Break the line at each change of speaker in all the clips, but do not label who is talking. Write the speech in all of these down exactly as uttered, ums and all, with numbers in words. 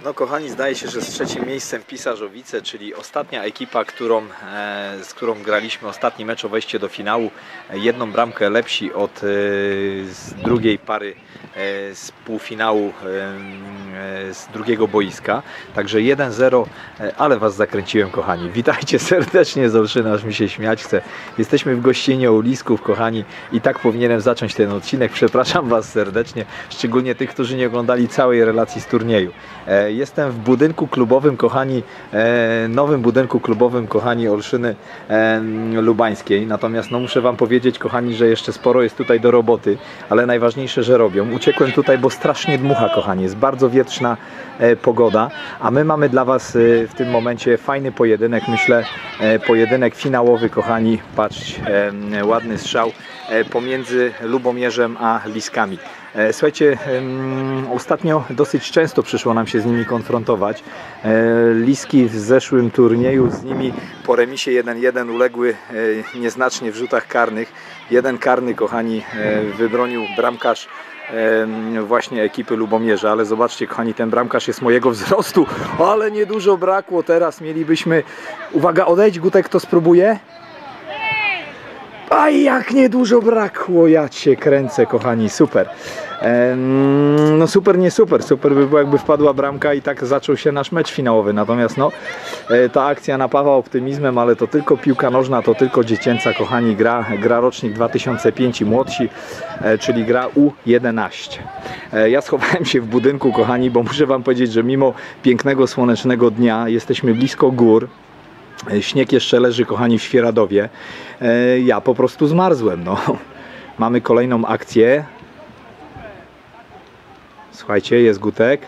No kochani, zdaje się, że z trzecim miejscem Pisarzowice, czyli ostatnia ekipa, którą, e, z którą graliśmy ostatni mecz o wejście do finału. Jedną bramkę lepsi od e, z drugiej pary e, z półfinału e, z drugiego boiska. Także jeden zero, e, ale Was zakręciłem, kochani. Witajcie serdecznie z Olszyna, aż mi się śmiać chce. Jesteśmy w gościnie u Lisków, kochani, i tak powinienem zacząć ten odcinek. Przepraszam Was serdecznie, szczególnie tych, którzy nie oglądali całej relacji z turnieju. E, Jestem w budynku klubowym, kochani, e, nowym budynku klubowym, kochani, Olszyny e, Lubańskiej. Natomiast no, muszę Wam powiedzieć, kochani, że jeszcze sporo jest tutaj do roboty, ale najważniejsze, że robią. Uciekłem tutaj, bo strasznie dmucha, kochani. Jest bardzo wietrzna e, pogoda, a my mamy dla Was e, w tym momencie fajny pojedynek, myślę, e, pojedynek finałowy, kochani. Patrzcie, e, ładny strzał e, pomiędzy Lubomierzem a Liskami. Słuchajcie, ostatnio dosyć często przyszło nam się z nimi konfrontować. Liski w zeszłym turnieju z nimi po remisie jeden jeden uległy nieznacznie w rzutach karnych. Jeden karny, kochani, wybronił bramkarz właśnie ekipy Lubomierza, ale zobaczcie, kochani, ten bramkarz jest mojego wzrostu, ale niedużo brakło. Teraz mielibyśmy, uwaga, odejdź, Gutek to spróbuje. A jak niedużo brakło, ja cię kręcę, kochani, super. Ehm, no super, nie super, super by było, jakby wpadła bramka i tak zaczął się nasz mecz finałowy. Natomiast no, e, ta akcja napawa optymizmem, ale to tylko piłka nożna, to tylko dziecięca, kochani, gra, gra rocznik dwa tysiące piąty i młodsi, e, czyli gra U jedenaście. E, ja schowałem się w budynku, kochani, bo muszę Wam powiedzieć, że mimo pięknego, słonecznego dnia jesteśmy blisko gór. Śnieg jeszcze leży, kochani, w Świeradowie. Ja po prostu zmarzłem. No. Mamy kolejną akcję. Słuchajcie, jest Gutek.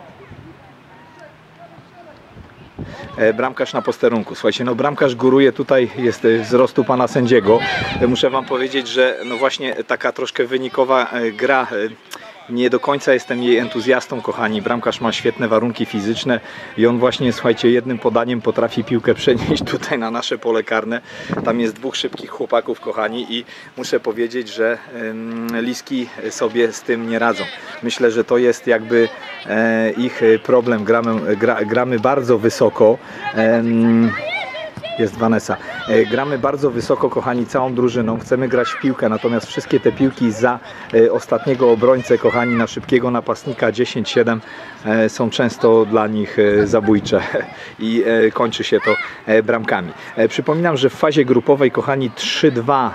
Bramkarz na posterunku. Słuchajcie, no bramkarz góruje, tutaj jest wzrostu pana sędziego. Muszę Wam powiedzieć, że no właśnie taka troszkę wynikowa gra. Nie do końca jestem jej entuzjastą, kochani. Bramkarz ma świetne warunki fizyczne i on właśnie, słuchajcie, jednym podaniem potrafi piłkę przenieść tutaj na nasze pole karne. Tam jest dwóch szybkich chłopaków, kochani, i muszę powiedzieć, że ym, Liski sobie z tym nie radzą. Myślę, że to jest jakby e, ich problem. Gramy, gra, gramy bardzo wysoko. Ym, Jest Vanessa. E, gramy bardzo wysoko, kochani, całą drużyną. Chcemy grać w piłkę, natomiast wszystkie te piłki za e, ostatniego obrońcę, kochani, na szybkiego napastnika dziesięć siedem e, są często dla nich e, zabójcze i e, kończy się to e, bramkami. E, przypominam, że w fazie grupowej, kochani, trzy dwa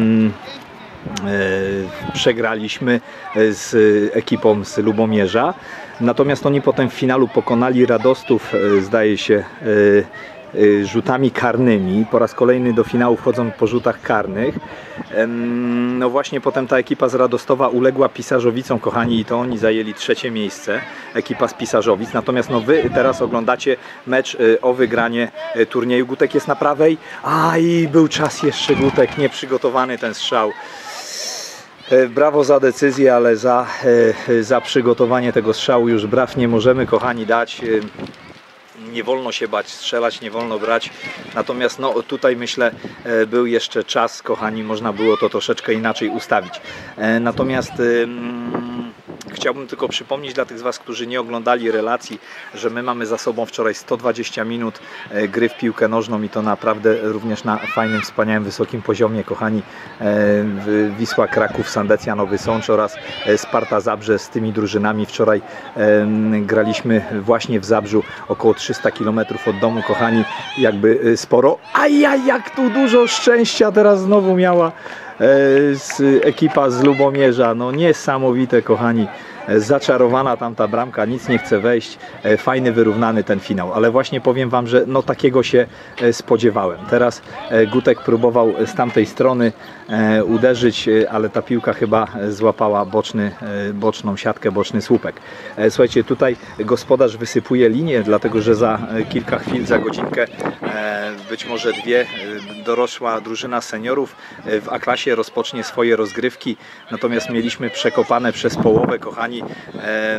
e, przegraliśmy z ekipą z Lubomierza. Natomiast oni potem w finalu pokonali Radostów, e, zdaje się, e, rzutami karnymi. Po raz kolejny do finału wchodzą po rzutach karnych. No właśnie potem ta ekipa z Radostowa uległa Pisarzowicom, kochani, i to oni zajęli trzecie miejsce, ekipa z Pisarzowic. Natomiast no wy teraz oglądacie mecz o wygranie turnieju. Gutek jest na prawej. A i był czas jeszcze, Gutek, nieprzygotowany ten strzał. Brawo za decyzję, ale za, za przygotowanie tego strzału już braw nie możemy, kochani, dać. Nie wolno się bać strzelać, nie wolno brać. Natomiast no, tutaj myślę był jeszcze czas, kochani, można było to troszeczkę inaczej ustawić. Natomiast hmm, chciałbym tylko przypomnieć dla tych z Was, którzy nie oglądali relacji, że my mamy za sobą wczoraj sto dwadzieścia minut gry w piłkę nożną i to naprawdę również na fajnym, wspaniałym, wysokim poziomie, kochani. Wisła Kraków, Sandecja Nowy Sącz oraz Sparta Zabrze, z tymi drużynami wczoraj graliśmy właśnie w Zabrzu, około trzysta kilometrów od domu, kochani, jakby sporo. Ajaj, jak tu dużo szczęścia teraz znowu miała z ekipa z Lubomierza. No niesamowite, kochani. Zaczarowana tamta bramka, nic nie chce wejść. Fajny, wyrównany ten finał, ale właśnie powiem Wam, że no takiego się spodziewałem. Teraz Gutek próbował z tamtej strony uderzyć, ale ta piłka chyba złapała boczny, boczną siatkę, boczny słupek. Słuchajcie, tutaj gospodarz wysypuje linię, dlatego że za kilka chwil, za godzinkę, być może dwie, dorosła drużyna seniorów w A-klasie rozpocznie swoje rozgrywki. Natomiast mieliśmy przekopane przez połowę, kochani,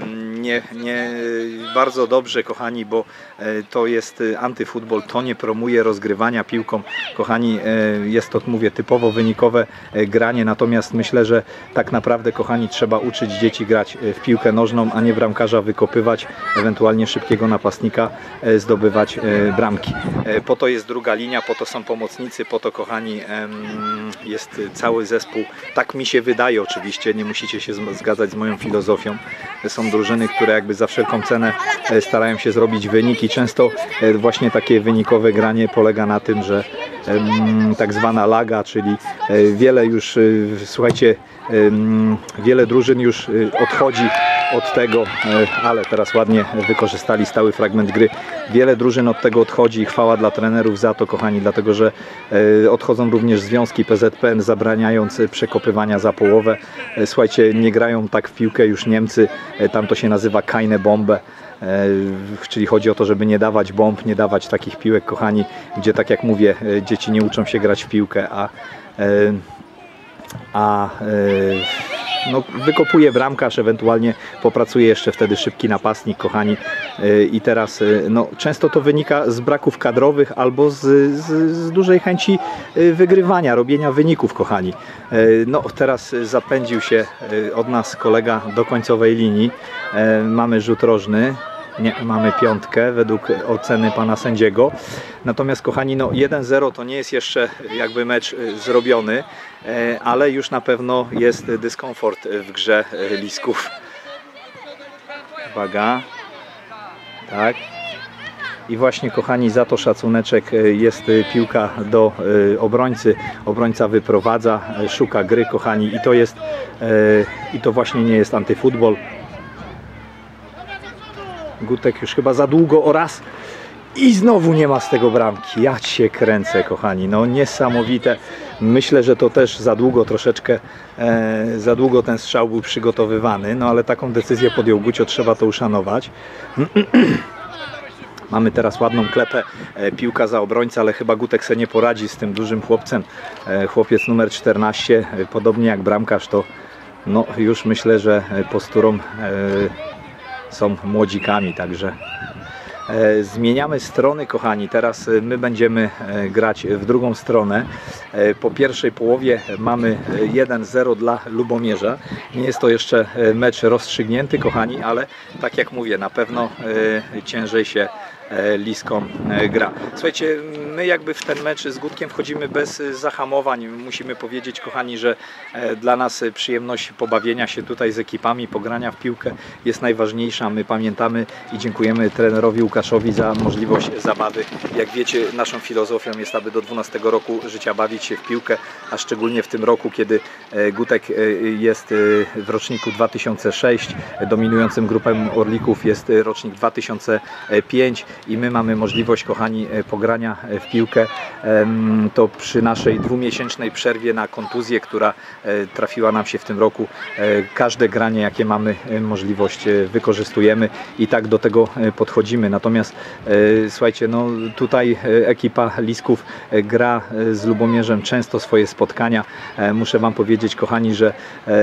nie, nie bardzo dobrze, kochani, bo to jest antyfutbol, to nie promuje rozgrywania piłką. Kochani, jest to, mówię, typowo wynikowe granie, natomiast myślę, że tak naprawdę, kochani, trzeba uczyć dzieci grać w piłkę nożną, a nie bramkarza wykopywać, ewentualnie szybkiego napastnika zdobywać bramki. Po to jest druga linia, po to są pomocnicy, po to, kochani, jest cały zespół. Tak mi się wydaje, oczywiście, nie musicie się zgadzać z moją filozofią. Są drużyny, które jakby za wszelką cenę starają się zrobić wynik i często właśnie takie wynikowe granie polega na tym, że tak zwana laga, czyli wiele już, słuchajcie, wiele drużyn już odchodzi od tego, ale teraz ładnie wykorzystali stały fragment gry. Wiele drużyn od tego odchodzi i chwała dla trenerów za to, kochani, dlatego że odchodzą również związki P Z P N, zabraniając przekopywania za połowę. Słuchajcie, nie grają tak w piłkę już Niemcy, tam to się nazywa keine Bombe, czyli chodzi o to, żeby nie dawać bomb, nie dawać takich piłek, kochani, gdzie, tak jak mówię, dzieci nie uczą się grać w piłkę, a a no, wykopuje bramkarz, ewentualnie popracuje jeszcze wtedy szybki napastnik, kochani, i teraz no, często to wynika z braków kadrowych albo z, z, z dużej chęci wygrywania, robienia wyników, kochani. No, teraz zapędził się od nas kolega do końcowej linii, mamy rzut rożny. Nie, mamy piątkę według oceny pana sędziego. Natomiast, kochani, no jeden zero to nie jest jeszcze jakby mecz zrobiony, ale już na pewno jest dyskomfort w grze Lisków. Uwaga. Tak. I właśnie, kochani, za to szacuneczek. Jest piłka do obrońcy. Obrońca wyprowadza, szuka gry, kochani, i to jest i to właśnie nie jest antyfutbol. Gutek już chyba za długo oraz i znowu nie ma z tego bramki. Ja cię kręcę, kochani, no niesamowite. Myślę, że to też za długo troszeczkę, e, za długo ten strzał był przygotowywany, no ale taką decyzję podjął Gucio, trzeba to uszanować. Mamy teraz ładną klepę, e, piłka za obrońcę, ale chyba Gutek se nie poradzi z tym dużym chłopcem. E, chłopiec numer czternaście, e, podobnie jak bramkarz, to no już myślę, że posturą e, są młodzikami, także e, zmieniamy strony, kochani. Teraz my będziemy e, grać w drugą stronę. E, po pierwszej połowie mamy jeden zero dla Lubomierza. Nie jest to jeszcze mecz rozstrzygnięty, kochani, ale tak jak mówię, na pewno e, ciężej się Liskom gra. Słuchajcie, my jakby w ten mecz z Gutkiem wchodzimy bez zahamowań. Musimy powiedzieć, kochani, że dla nas przyjemność pobawienia się tutaj z ekipami, pogrania w piłkę jest najważniejsza. My pamiętamy i dziękujemy trenerowi Łukaszowi za możliwość zabawy. Jak wiecie, naszą filozofią jest, aby do dwunastego roku życia bawić się w piłkę, a szczególnie w tym roku, kiedy Gutek jest w roczniku dwa tysiące szóstym, dominującym grupę Orlików jest rocznik dwa tysiące piąty i my mamy możliwość, kochani, pogrania w piłkę. To przy naszej dwumiesięcznej przerwie na kontuzję, która trafiła nam się w tym roku, każde granie, jakie mamy możliwość, wykorzystujemy i tak do tego podchodzimy. Natomiast słuchajcie, no tutaj ekipa Lisków gra z Lubomierzem często swoje spotkania. Muszę wam powiedzieć, kochani, że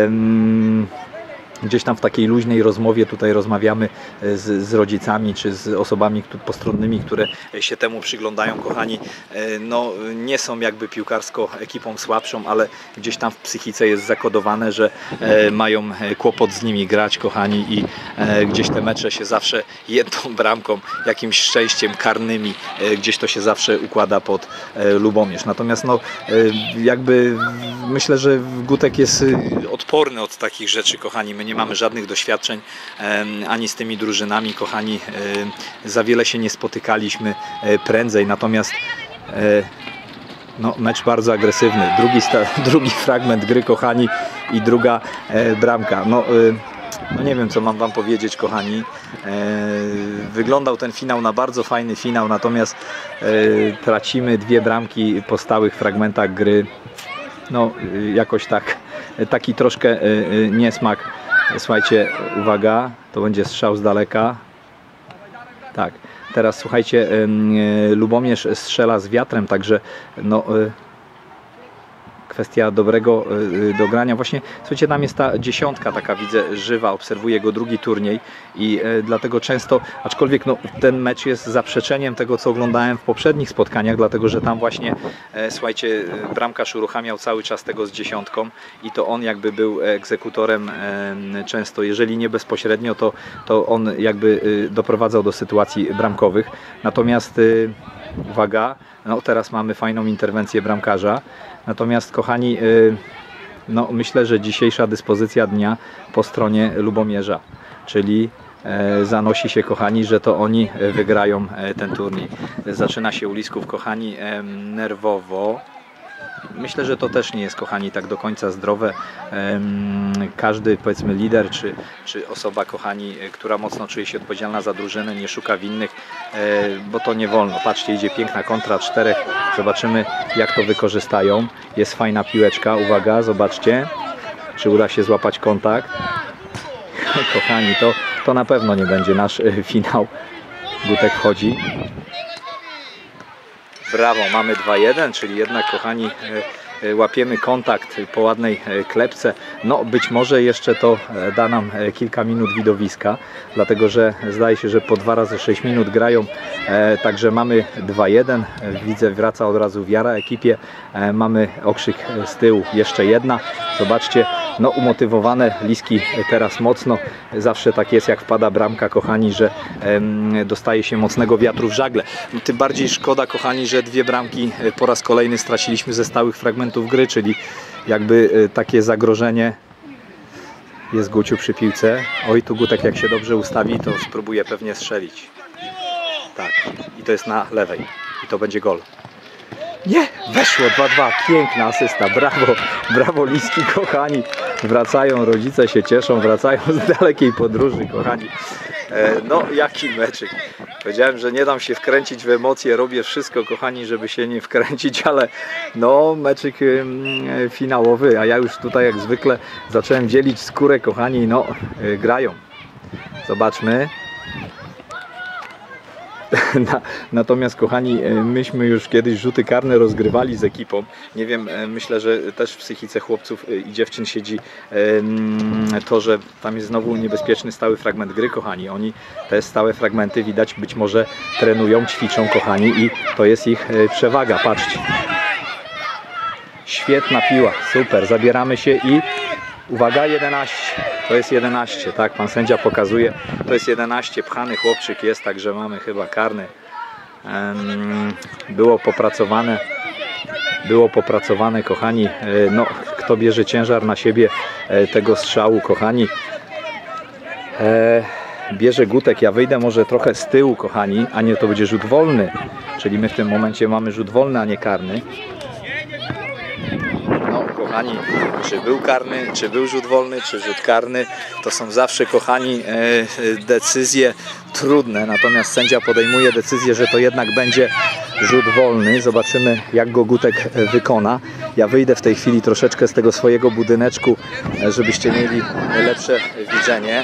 gdzieś tam w takiej luźnej rozmowie tutaj rozmawiamy z, z rodzicami czy z osobami postronnymi, które się temu przyglądają, kochani. No nie są jakby piłkarsko ekipą słabszą, ale gdzieś tam w psychice jest zakodowane, że mają kłopot z nimi grać, kochani, i gdzieś te mecze się zawsze jedną bramką, jakimś szczęściem, karnymi, gdzieś to się zawsze układa pod Lubomierz. Natomiast no jakby myślę, że Gutek jest odporny od takich rzeczy, kochani. My nie mamy żadnych doświadczeń ani z tymi drużynami, kochani, za wiele się nie spotykaliśmy prędzej, natomiast no, mecz bardzo agresywny, drugi, drugi fragment gry, kochani, i druga bramka. No, no nie wiem, co mam wam powiedzieć, kochani. Wyglądał ten finał na bardzo fajny finał, natomiast tracimy dwie bramki po stałych fragmentach gry. No jakoś tak, taki troszkę niesmak. Słuchajcie, uwaga, to będzie strzał z daleka. Tak, teraz słuchajcie, Lubomierz strzela z wiatrem, także no kwestia dobrego dogrania. Właśnie, słuchajcie, tam jest ta dziesiątka taka, widzę, żywa, obserwuję go drugi turniej i dlatego często, aczkolwiek no, ten mecz jest zaprzeczeniem tego, co oglądałem w poprzednich spotkaniach, dlatego że tam właśnie, słuchajcie, bramkarz uruchamiał cały czas tego z dziesiątką i to on jakby był egzekutorem często, jeżeli nie bezpośrednio, to, to on jakby doprowadzał do sytuacji bramkowych. Natomiast uwaga, no teraz mamy fajną interwencję bramkarza. Natomiast kochani, no myślę, że dzisiejsza dyspozycja dnia po stronie Lubomierza, czyli zanosi się, kochani, że to oni wygrają ten turniej. Zaczyna się u Lisków, kochani, nerwowo. Myślę, że to też nie jest, kochani, tak do końca zdrowe. Każdy, powiedzmy, lider czy, czy osoba, kochani, która mocno czuje się odpowiedzialna za drużynę, nie szuka winnych, bo to nie wolno. Patrzcie, idzie piękna kontra czterech. Zobaczymy, jak to wykorzystają. Jest fajna piłeczka. Uwaga, zobaczcie, czy uda się złapać kontakt. Kochani, to, to na pewno nie będzie nasz finał. Gutek wchodzi. Brawo, mamy dwa jeden, czyli jednak, kochani, łapiemy kontakt po ładnej klepce. No być może jeszcze to da nam kilka minut widowiska, dlatego że zdaje się, że po dwa razy sześć minut grają, także mamy dwa jeden. Widzę, wraca od razu wiara ekipie. Mamy okrzyk z tyłu, jeszcze jedna. Zobaczcie, no umotywowane Liski teraz mocno. Zawsze tak jest, jak wpada bramka, kochani, że em, dostaje się mocnego wiatru w żagle. No, tym bardziej szkoda, kochani, że dwie bramki po raz kolejny straciliśmy ze stałych fragmentów gry, czyli jakby takie zagrożenie. Jest Guciu przy piłce. Oj, tu Gutek, jak się dobrze ustawi, to spróbuje pewnie strzelić. Tak, i to jest na lewej. I to będzie gol. Nie, weszło dwa dwa, piękna asysta, brawo, brawo Liski, kochani, wracają, rodzice się cieszą, wracają z dalekiej podróży, kochani. E, no, jaki meczyk. Powiedziałem, że nie dam się wkręcić w emocje, robię wszystko, kochani, żeby się nie wkręcić, ale no, meczyk y, y, finałowy, a ja już tutaj jak zwykle zacząłem dzielić skórę, kochani, no, y, grają. Zobaczmy. Natomiast, kochani, myśmy już kiedyś rzuty karne rozgrywali z ekipą. Nie wiem, myślę, że też w psychice chłopców i dziewczyn siedzi to, że tam jest znowu niebezpieczny stały fragment gry, kochani. Oni te stałe fragmenty, widać, być może trenują, ćwiczą, kochani, i to jest ich przewaga. Patrzcie. Świetna piła, super. Zabieramy się i uwaga, jedenaście. To jest jedenaście, tak, pan sędzia pokazuje. To jest jedenaście, pchany chłopczyk jest, także mamy chyba karny. Było popracowane, było popracowane, kochani. No, kto bierze ciężar na siebie tego strzału, kochani? Bierze Gutek, ja wyjdę może trochę z tyłu, kochani, a nie, to będzie rzut wolny. Czyli my w tym momencie mamy rzut wolny, a nie karny. Kochani, czy był karny, czy był rzut wolny, czy rzut karny, to są zawsze, kochani, decyzje trudne, natomiast sędzia podejmuje decyzję, że to jednak będzie rzut wolny. Zobaczymy, jak go Gutek wykona. Ja wyjdę w tej chwili troszeczkę z tego swojego budyneczku, żebyście mieli lepsze widzenie.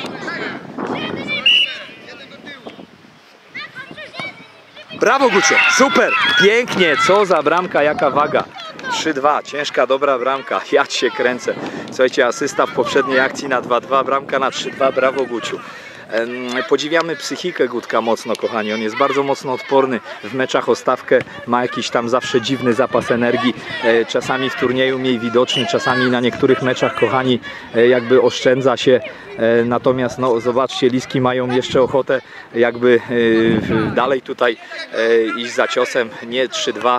Brawo, Gucio, super, pięknie, co za bramka, jaka waga. trzy dwa, ciężka, dobra bramka, ja się kręcę. Słuchajcie, asysta w poprzedniej akcji na dwa dwa, bramka na trzy dwa, brawo Guciu. Podziwiamy psychikę Gutka mocno, kochani, on jest bardzo mocno odporny w meczach o stawkę, ma jakiś tam zawsze dziwny zapas energii, czasami w turnieju mniej widoczny, czasami na niektórych meczach, kochani, jakby oszczędza się, natomiast no zobaczcie, Liski mają jeszcze ochotę jakby dalej tutaj iść za ciosem, nie trzy dwa.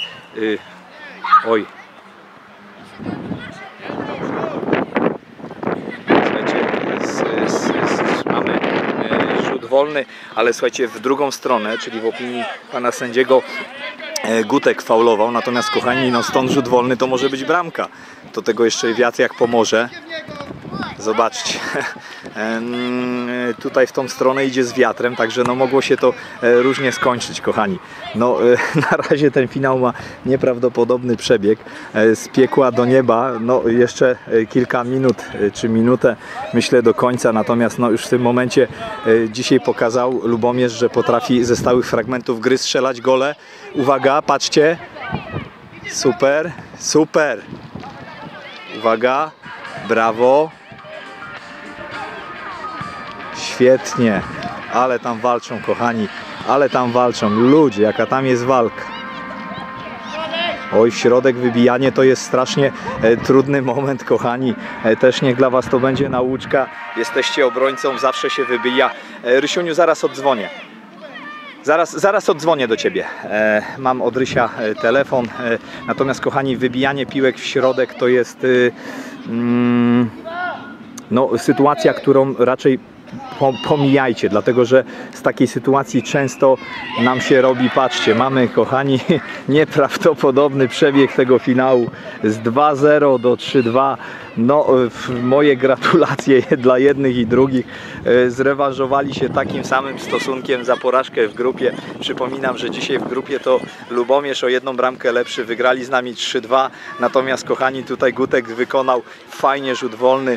Oj. Słuchajcie, z, z, z, mamy e, rzut wolny, ale słuchajcie, w drugą stronę, czyli w opinii pana sędziego, e, Gutek faulował, natomiast, kochani, no stąd rzut wolny to może być bramka. Do tego jeszcze wiatr jak pomoże. Zobaczcie, tutaj w tą stronę idzie z wiatrem, także no mogło się to różnie skończyć, kochani. No na razie ten finał ma nieprawdopodobny przebieg, z piekła do nieba, no jeszcze kilka minut czy minutę, myślę, do końca, natomiast no już w tym momencie dzisiaj pokazał Lubomierz, że potrafi ze stałych fragmentów gry strzelać gole. Uwaga, patrzcie, super, super. Uwaga, brawo. Świetnie, ale tam walczą, kochani, ale tam walczą. Ludzie, jaka tam jest walka. Oj, w środek wybijanie to jest strasznie e, trudny moment, kochani. E, też niech dla Was to będzie nauczka. Jesteście obrońcą, zawsze się wybija. E, Rysiuniu, zaraz oddzwonię. Zaraz, zaraz oddzwonię do Ciebie. E, mam od Rysia e, telefon. E, natomiast, kochani, wybijanie piłek w środek to jest e, mm, no, sytuacja, którą raczej pomijajcie, dlatego że z takiej sytuacji często nam się robi, patrzcie, mamy, kochani, nieprawdopodobny przebieg tego finału z dwa zero do trzy dwa. No, moje gratulacje dla jednych i drugich. Zrewanżowali się takim samym stosunkiem za porażkę w grupie. Przypominam, że dzisiaj w grupie to Lubomierz o jedną bramkę lepszy, wygrali z nami trzy dwa. Natomiast, kochani, tutaj Gutek wykonał fajnie rzut wolny.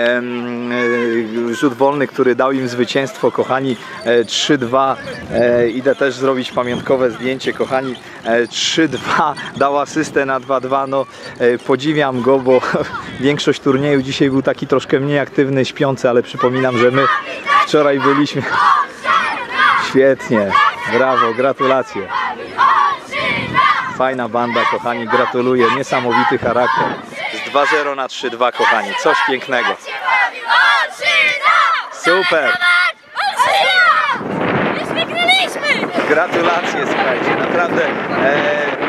Rzut wolny, który dał im zwycięstwo, kochani, trzy dwa. Idę też zrobić pamiątkowe zdjęcie, kochani. trzy dwa, dał asystę na dwa dwa. No, podziwiam go, bo większość turnieju dzisiaj był taki troszkę mniej aktywny, śpiący, ale przypominam, że my wczoraj byliśmy. Świetnie, brawo, gratulacje. Fajna banda, kochani, gratuluję, niesamowity charakter. Z dwa zero na trzy dwa, kochani, coś pięknego. Super. Gratulacje, słuchajcie, naprawdę. E...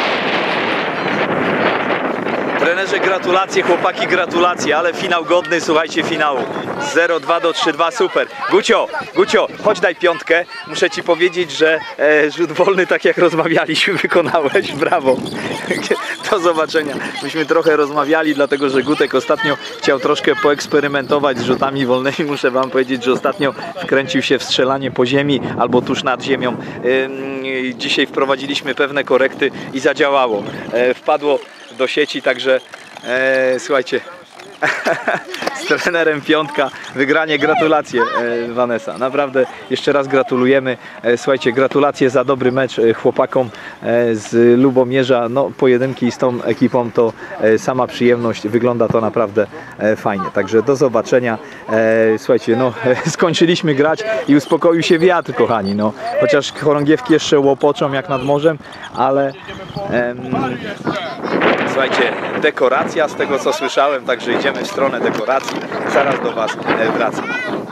Trenerze, gratulacje, chłopaki, gratulacje, ale finał godny, słuchajcie, finału. zero dwa do trzy dwa, super. Gucio, Gucio, chodź daj piątkę. Muszę Ci powiedzieć, że e, rzut wolny, tak jak rozmawialiśmy, wykonałeś, brawo. Do zobaczenia. Myśmy trochę rozmawiali, dlatego że Gutek ostatnio chciał troszkę poeksperymentować z rzutami wolnymi. Muszę Wam powiedzieć, że ostatnio wkręcił się w strzelanie po ziemi albo tuż nad ziemią. E, dzisiaj wprowadziliśmy pewne korekty i zadziałało. E, wpadło do sieci, także e, słuchajcie, z trenerem piątka, wygranie, gratulacje, e, Vanessa, naprawdę jeszcze raz gratulujemy. E, słuchajcie, gratulacje za dobry mecz e, chłopakom e, z Lubomierza. No, pojedynki z tą ekipą to e, sama przyjemność, wygląda to naprawdę e, fajnie, także do zobaczenia. E, słuchajcie, no e, skończyliśmy grać i uspokoił się wiatr, kochani, no, chociaż chorągiewki jeszcze łopoczą jak nad morzem, ale em, słuchajcie, dekoracja z tego co słyszałem, także idziemy w stronę dekoracji, zaraz do Was wracam.